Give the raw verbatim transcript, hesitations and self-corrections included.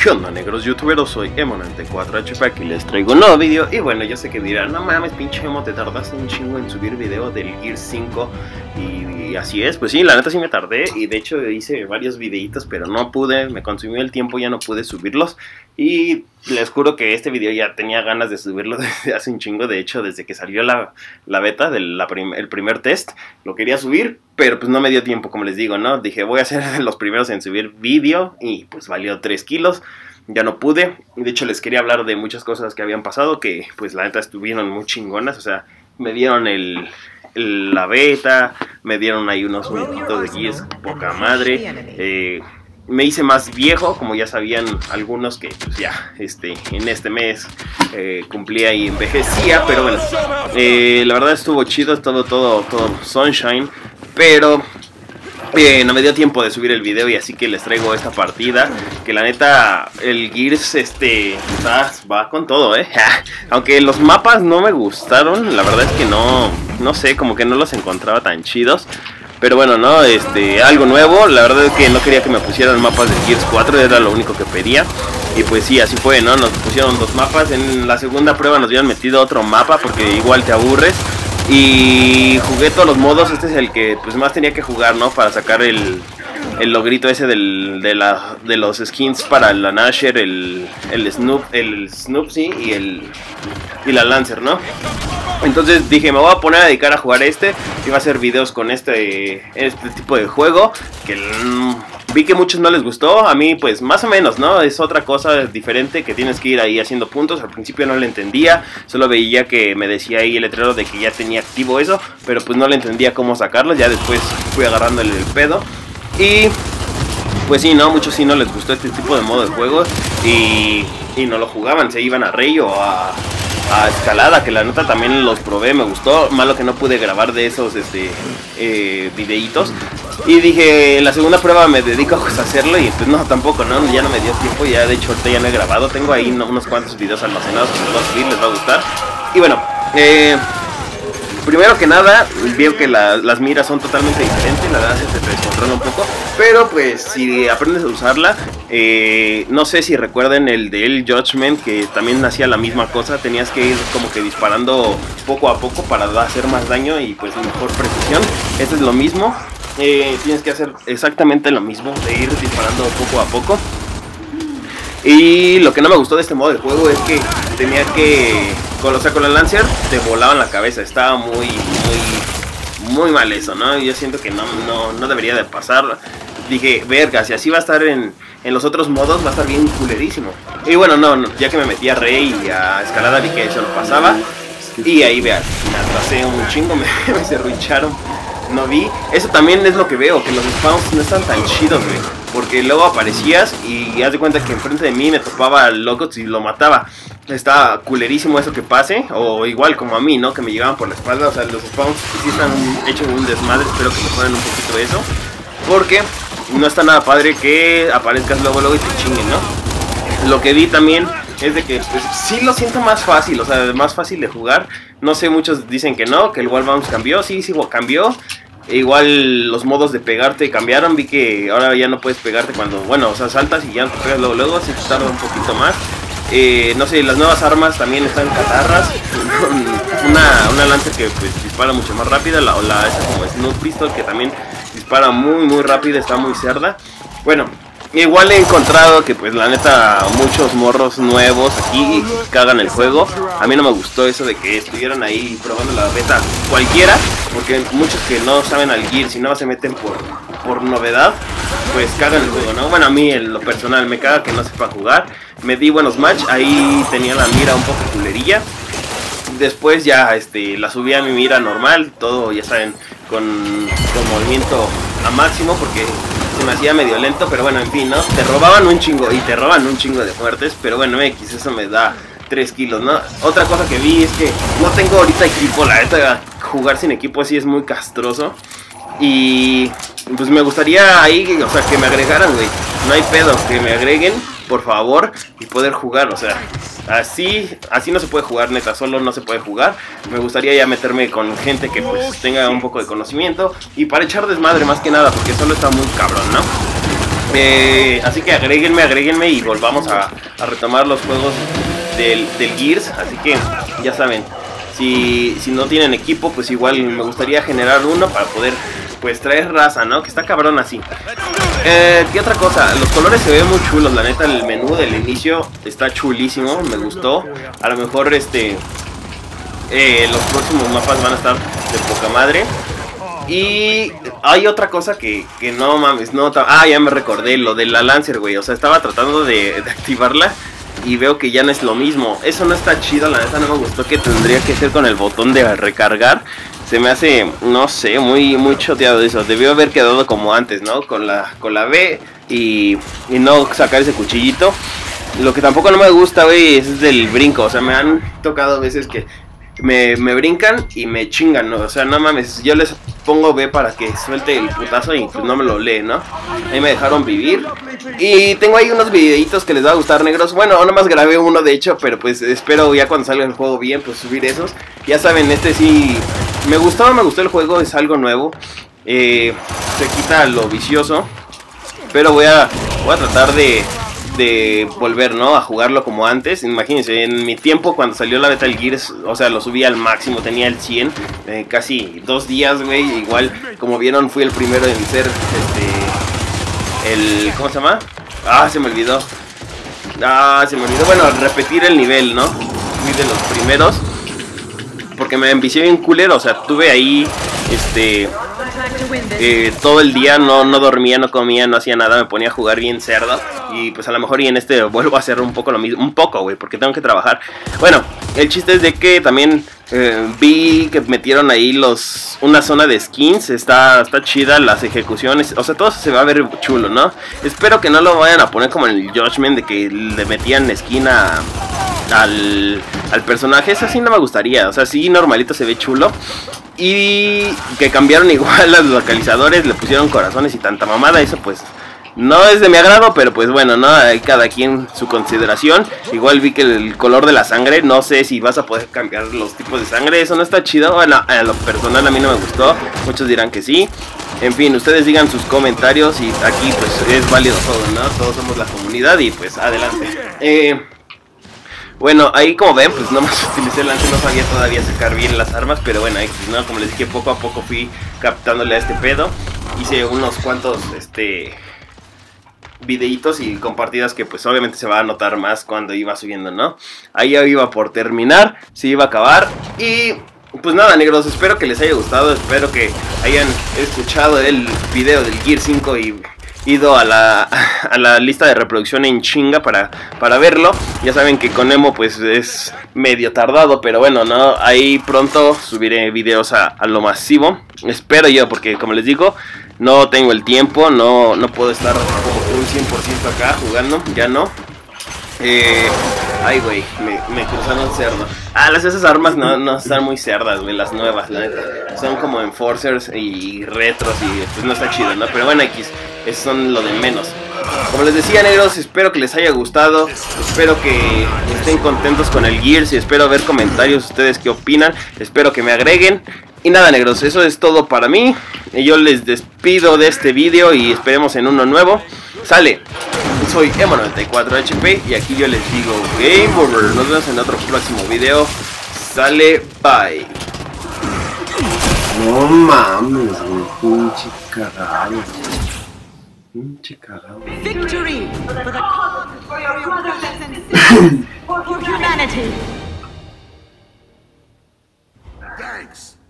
¿Qué onda, negros youtuberos? Soy Emonante cuatro H P, aquí les traigo un nuevo vídeo. Y bueno, yo sé que dirán, no mames, pinche Emo, te tardaste un chingo en subir video del Gear cinco. Y, y así es, pues sí, la neta sí me tardé. Y de hecho hice varios videitos, pero no pude, me consumió el tiempo, ya no pude subirlos. Y les juro que este video ya tenía ganas de subirlo desde hace un chingo. De hecho, desde que salió la, la beta del la prim el primer test, lo quería subir, pero pues no me dio tiempo, como les digo, ¿no? Dije, voy a ser los primeros en subir vídeo y pues valió tres kilos. Ya no pude. De hecho, les quería hablar de muchas cosas que habían pasado, que pues la neta estuvieron muy chingonas. O sea, me dieron el... la beta, me dieron ahí unos minutitos de Gears, poca madre. Eh, me hice más viejo, como ya sabían algunos que pues ya este, en este mes eh, cumplía y envejecía, pero bueno, eh, la verdad estuvo chido, todo, todo, todo sunshine, pero eh, no me dio tiempo de subir el video y así que les traigo esta partida, que la neta el Gears este va, va con todo, eh, aunque los mapas no me gustaron, la verdad es que no, no sé, como que no los encontraba tan chidos. Pero bueno, no, este, algo nuevo. La verdad es que no quería que me pusieran mapas de Gears cuatro, era lo único que pedía. Y pues sí, así fue, ¿no? Nos pusieron dos mapas. En la segunda prueba nos habían metido otro mapa porque igual te aburres. Y jugué todos los modos, este es el que pues más tenía que jugar, ¿no? Para sacar el, el logrito ese del, de, la, de los skins para la Nashor, el, el Snoop, el Snoopsy y, el, y la Lancer, ¿no? Entonces dije, me voy a poner a dedicar a jugar este. Iba a hacer videos con este, este tipo de juego. Que mmm, vi que a muchos no les gustó. A mí pues más o menos, ¿no? Es otra cosa diferente que tienes que ir ahí haciendo puntos. Al principio no le entendía. Solo veía que me decía ahí el letrero de que ya tenía activo eso. Pero pues no le entendía cómo sacarlo. Ya después fui agarrándole el pedo. Y pues sí, ¿no? Muchos sí no les gustó este tipo de modo de juego. Y, y no lo jugaban. Se iban a Rey o a... a escalada, que la neta también los probé, me gustó, malo que no pude grabar de esos este eh, videitos. Y dije, en la segunda prueba me dedico pues, a hacerlo y pues no, tampoco, no, ya no me dio tiempo, ya de hecho ahorita ya no he grabado, tengo ahí no, unos cuantos videos almacenados que les voy a subir, les va a gustar. Y bueno, eh, primero que nada, veo que la, las miras son totalmente diferentes, la verdad se te descontrola un poco, pero pues si aprendes a usarla, eh, no sé si recuerden el de El Judgment, que también hacía la misma cosa, tenías que ir como que disparando poco a poco para hacer más daño y pues mejor precisión. Este es lo mismo, eh, tienes que hacer exactamente lo mismo, de ir disparando poco a poco. Y lo que no me gustó de este modo de juego es que tenía que, con, o sea, con la Lancer te volaban la cabeza, estaba muy, muy, muy mal eso, ¿no? Yo siento que no, no, no debería de pasar. Dije, verga, si así va a estar en, en los otros modos, va a estar bien culerísimo. Y bueno, no, no, ya que me metí a Rey y a escalada vi que eso lo pasaba. Y ahí vean, me atrasé un chingo, me, me serrucharon. No vi, eso también es lo que veo, que los spawns no están tan chidos, güey. Porque luego aparecías y haz de cuenta que enfrente de mí me topaba al Logots y lo mataba. Está culerísimo eso que pase, o igual como a mí, ¿no? Que me llegaban por la espalda, o sea, los spawns sí están hechos un desmadre, espero que mejoren un poquito eso. Porque no está nada padre que aparezcas luego luego y te chinguen, ¿no? Lo que vi también es de que pues, sí lo siento más fácil, o sea, más fácil de jugar. No sé, muchos dicen que no, que el Wall Bounce cambió, sí, sí cambió. Igual los modos de pegarte cambiaron, vi que ahora ya no puedes pegarte cuando, bueno, o sea, saltas y ya no te pegas luego, luego, así que tarda un poquito más. Eh, no sé, las nuevas armas también están catarras. Una, una Lancer que pues, dispara mucho más rápida, la, o la esa como Snoop Pistol que también dispara muy muy rápido, está muy cerda. Bueno, igual he encontrado que pues la neta muchos morros nuevos aquí cagan el juego. A mí no me gustó eso de que estuvieran ahí probando la beta cualquiera, porque muchos que no saben al Gear, si no se meten por, por novedad, pues cagan el juego, ¿no? Bueno, a mí en lo personal me caga que no sepa jugar. Me di buenos match, ahí tenía la mira un poco culerilla. Después ya este, la subí a mi mira normal, todo ya saben, con, con movimiento a máximo, porque se me hacía medio lento, pero bueno, en fin, ¿no? Te robaban un chingo y te roban un chingo de muertes, pero bueno, X, eso me da tres kilos, ¿no? Otra cosa que vi es que no tengo ahorita equipo, la neta, jugar sin equipo así es muy castroso. Y pues me gustaría ahí, o sea, que me agregaran, güey. No hay pedo, que me agreguen, por favor, y poder jugar, o sea, así, así no se puede jugar, neta, solo no se puede jugar. Me gustaría ya meterme con gente que pues tenga un poco de conocimiento y para echar desmadre más que nada, porque solo está muy cabrón, ¿no? Eh, así que agréguenme, agréguenme y volvamos a, a retomar los juegos del, del Gears. Así que ya saben, si, si no tienen equipo, pues igual me gustaría generar uno para poder pues traer raza, ¿no? Que está cabrón así. Eh, ¿Qué otra cosa? Los colores se ven muy chulos, la neta. El menú del inicio está chulísimo, me gustó. A lo mejor este eh, los próximos mapas van a estar de poca madre. Y hay otra cosa que, que no mames, no. Ah, ya me recordé, lo de la Lancer, güey. O sea, estaba tratando de, de activarla y veo que ya no es lo mismo. Eso no está chido, la neta no me gustó que tendría que ser con el botón de recargar. Se me hace, no sé, muy, muy choteado eso. Debió haber quedado como antes, ¿no? Con la, con la B y, y no sacar ese cuchillito. Lo que tampoco no me gusta, güey, es del brinco. O sea, me han tocado veces que me, me brincan y me chingan, ¿no? O sea, no mames, yo les pongo B para que suelte el putazo y pues no me lo lee, ¿no? Ahí me dejaron vivir. Y tengo ahí unos videitos que les va a gustar, negros. Bueno, nomás grabé uno de hecho, pero pues espero ya cuando salga el juego bien, pues subir esos. Ya saben, este sí me gustó, me gustó el juego, es algo nuevo. eh, Se quita lo vicioso, pero voy a, voy a tratar de... de volver, ¿no? A jugarlo como antes. Imagínense, en mi tiempo cuando salió la beta del Gears, o sea, lo subí al máximo, tenía el cien, eh, casi dos días, güey. Igual, como vieron, fui el primero en ser, este, el, ¿cómo se llama? Ah, se me olvidó. Ah, se me olvidó, bueno, repetir el nivel, ¿no? Fui de los primeros, porque me envicié bien culero, o sea, tuve ahí, este... Eh, todo el día no, no dormía, no comía, no hacía nada, me ponía a jugar bien cerdo. Y pues a lo mejor y en este vuelvo a hacer un poco lo mismo, un poco, güey, porque tengo que trabajar. Bueno, el chiste es de que también eh, vi que metieron ahí los una zona de skins, está, está chida las ejecuciones, o sea, todo se va a ver chulo, ¿no? Espero que no lo vayan a poner como en el Judgment de que le metían skin a, al, al personaje, eso sí no me gustaría, o sea, sí normalito se ve chulo. Y que cambiaron igual los localizadores, le pusieron corazones y tanta mamada, eso pues no es de mi agrado, pero pues bueno, ¿no? Hay cada quien su consideración. Igual vi que el color de la sangre, no sé si vas a poder cambiar los tipos de sangre, eso no está chido. Bueno, a lo personal a mí no me gustó, muchos dirán que sí. En fin, ustedes digan sus comentarios y aquí pues es válido todo, ¿no? Todos somos la comunidad y pues adelante. Eh... Bueno, ahí como ven, pues nomás utilicé el lance, no sabía todavía sacar bien las armas, pero bueno, ¿no? Como les dije, poco a poco fui captándole a este pedo. Hice unos cuantos, este, videitos y compartidas que pues obviamente se va a notar más cuando iba subiendo, ¿no? Ahí ya iba por terminar, se iba a acabar y... Pues nada, negros, espero que les haya gustado, espero que hayan escuchado el video del Gears cinco y... ido a la, a la lista de reproducción en chinga para, para verlo. Ya saben que con Emo pues es medio tardado, pero bueno, no, ahí pronto subiré videos a, a lo masivo. Espero yo, porque como les digo, no tengo el tiempo, no, no puedo estar como un cien por ciento acá jugando, ya no. Eh, ay, güey, me, me cruzaron cerdo. Ah, las esas armas no, no están muy cerdas, güey, las nuevas, la neta. Son como enforcers y retros y pues no está chido, ¿no? Pero bueno, X, esos son lo de menos. Como les decía, negros, espero que les haya gustado. Espero que estén contentos con el Gears y espero ver comentarios ustedes qué opinan. Espero que me agreguen. Y nada, negros, eso es todo para mí. Yo les despido de este video y esperemos en uno nuevo. Sale, soy Emo noventa y cuatro H P y aquí yo les digo Game Over. Nos vemos en otro próximo video. Sale, bye. No mames, güey, pinche cagado. Pinche cagado. Victory for the cause, for your brothers and sisters, for humanity. Thanks.